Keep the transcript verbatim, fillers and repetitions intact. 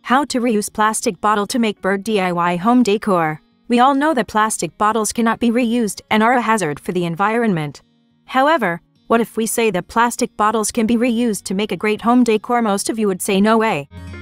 How to reuse plastic bottle to make bird D I Y home decor. We all know that plastic bottles cannot be reused and are a hazard for the environment. However, what if we say that plastic bottles can be reused to make a great home decor? Most of you would say no way.